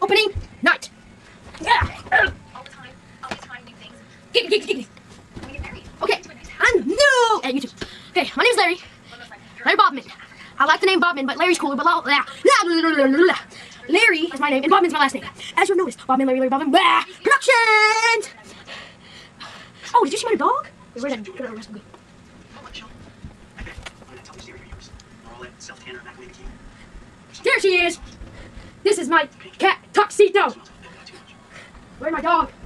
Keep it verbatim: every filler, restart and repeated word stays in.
Opening night. Yeah. All the time. All the time, new things. Giggity, giggity, giggity. When we get married. Okay. And no. And you too. Okay, my name's Larry. Larry BobMan. I like the name BobMan, but Larry's cooler. But blah, blah, blah. Larry is my name, and BobMan's my last name. As you'll notice, BobMan, Larry, Larry, BobMan. Blah. Productions. Oh, did you see my dog? Wait, where's that? Where's that? Where's that? There she is. This is my cat tuxedo. Where's my dog?